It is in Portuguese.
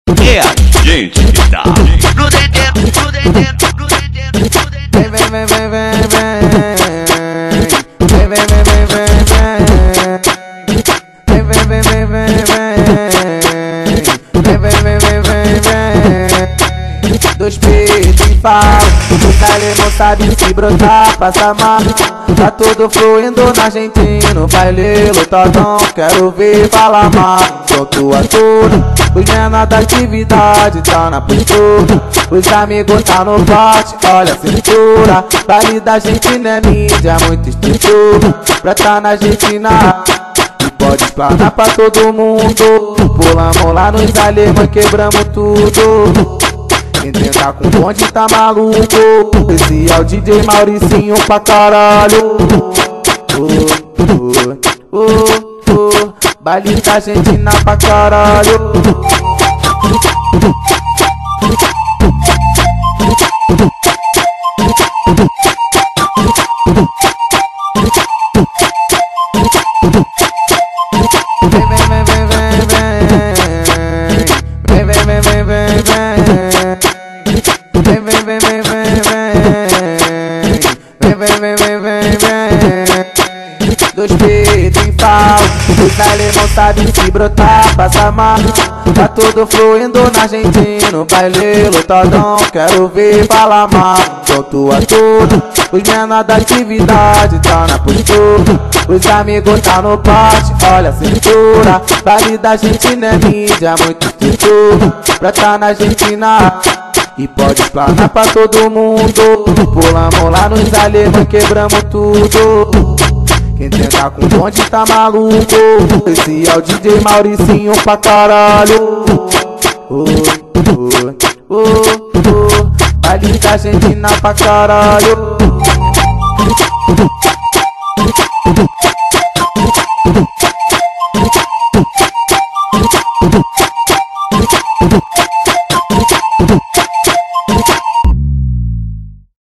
É a gente que tá no dedo, no dedo, no dedo, no dedo. Vem, vem, vem, vem, vem, vem. Vem, vem, vem, vem, vem, vem. Vem, vem, vem, vem, vem, vem. Vem, vem, vem, vem, vem, vem. Dois peitos em pau, o Cali não sabe se brotar, passa mal. Tá tudo fluindo na Argentina, baile lotadão, quero ver falar mal. Solto a tudo, os menores da atividade tá na postura, os amigos tá no bote, olha a cintura. Baile da gente não é mídia, muita estrutura, pra tá na Argentina e pode explanar pra todo mundo. Pulamos lá nos alemães, quebramos tudo. Quem tentar com o bonde tá maluco. Esse é o DJ Mauricinho pra caralho. Baile da Argentina pra caralho. Vem, vem, vem, vem, vem, vem. Vem, vem, vem, vem, vem, vem. Vem, vem, vem, vem, vem, vem. Vem, vem, vem, vem, vem, vem. Dois peitos em pau, os alemão sabem se brotar, passa mal. Tá tudo fluindo na Argentina, baile lotadão, quero ver falar mal. Solto a tudo, os menores da atividade tá na postura, os amigos tá no pote, olha a cintura. Baile da gente não é mídia, muito estrutura, pra tá na Argentina e pode explanar pra todo mundo. Pulamos lá nos alemães, quebramos tudo. Quem tentar com o bonde tá maluco. Esse é o DJ Mauricinho pra caralho. Baile da Argentina pra caralho.